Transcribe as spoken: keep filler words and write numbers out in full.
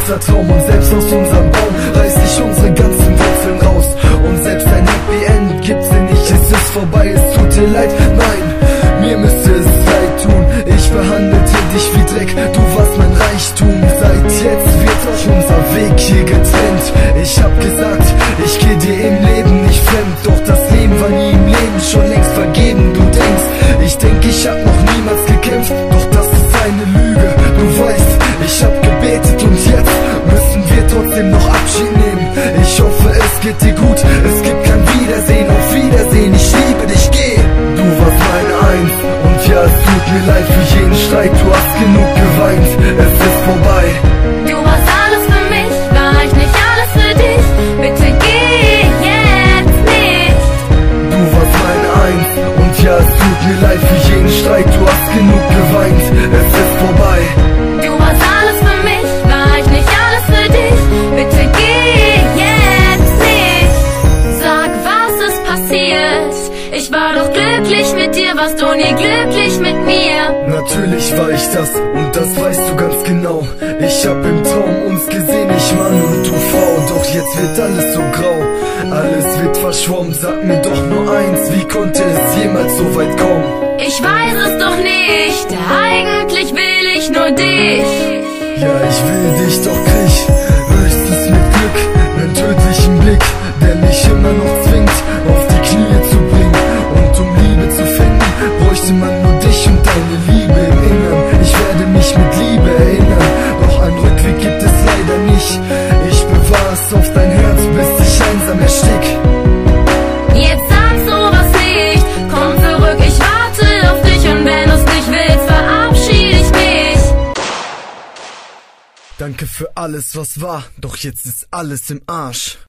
unser Traum und selbst aus unserem Baum reiß ich unsere ganzen Wurzeln raus. Und selbst ein Happy End gibt's denn nicht, es ist vorbei, es tut dir leid, nein, mir müsste es leid tun. Ich behandelte dich wie Dreck, du warst mein Reichtum. Seit jetzt wird auch unser Weg hier getrennt. Ich hab gesagt, ich geh dir im Leben nicht fremd, doch das Leben war nie im Leben schon längst vergeben. Du denkst, ich denk, ich hab noch niemals gekämpft, doch das ist eine Lüge. Du weißt, ich hab gebetet und jetzt müssen wir trotzdem noch Abschied nehmen. Ich hoffe, es geht dir gut, es gibt kein Wiedersehen. Auf Wiedersehen, ich liebe dich, geh. Du warst meine Eins und ja, es tut mir leid für jeden Streit. Du hast genug geweint, es ist vorbei. Du warst alles für mich, war ich nicht alles für dich? Bitte geh jetzt nicht. Du warst meine Eins und ja, es tut mir leid für jeden Streit. Du hast genug geweint, es ist vorbei. Du warst alles für mich, war ich nicht alles für dich? Bitte geh jetzt nicht. Sag, was ist passiert? Ich war doch glücklich mit dir, warst du nie glücklich mit mir? Natürlich war ich das und das weißt du ganz genau. Ich hab im Traum uns gesehen, ich Mann und du Frau. Doch jetzt wird alles so grau, alles wird verschwommen. Sag mir doch nur eins, wie konnte es jemals so weit kommen? Ich weiß es doch nicht, eigentlich will ich nur dich. Ja, ich will dich, doch krieg höchstens mit Glück nen tödlichen Blick, der mich immer noch zwingt, auf die Knie zu bringen. Und um Liebe zu finden, bräuchte man nur dich und deine Liebe im Innern. Ich werde mich mit Liebe erinnern, doch einen Rückweg gibt es leider nicht. Ich bewahre es auf dein Herz, bis ich einsam erstick. Jetzt sag sowas nicht, komm zurück, ich warte auf dich. Und wenn du's nicht willst, verabschiede ich mich. Danke für alles, was war, doch jetzt ist alles im Arsch.